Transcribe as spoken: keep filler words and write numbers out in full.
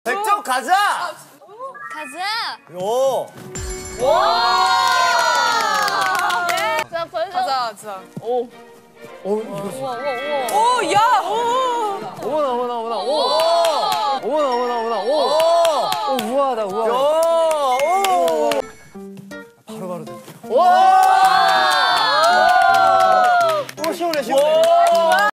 백 점 가자! 가자! 오! 와! 예! 자, 벌써. 가자, 진짜. 오. 오, 이거 우와, 우와, 우와. 오, 야! 오! 어머나, 어머나, 어머나. 오! 어머나, 어머나, 어머나. 오! 오! 오, 우아하다, 우아하다. 오! 오! 바로바로 됐다. 와!